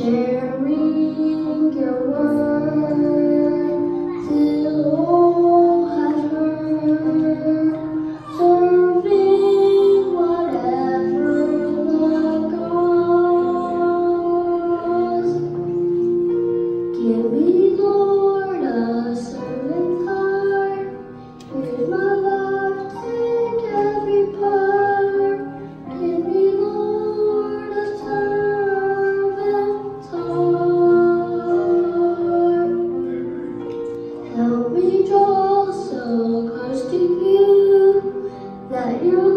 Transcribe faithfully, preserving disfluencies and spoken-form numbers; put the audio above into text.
sharing your word till all have heard, serving whatever the cause. Give me, Lord, a servant heart. With my life, take every part. Give me, Lord, a servant's heart. Help me draw so close to you that your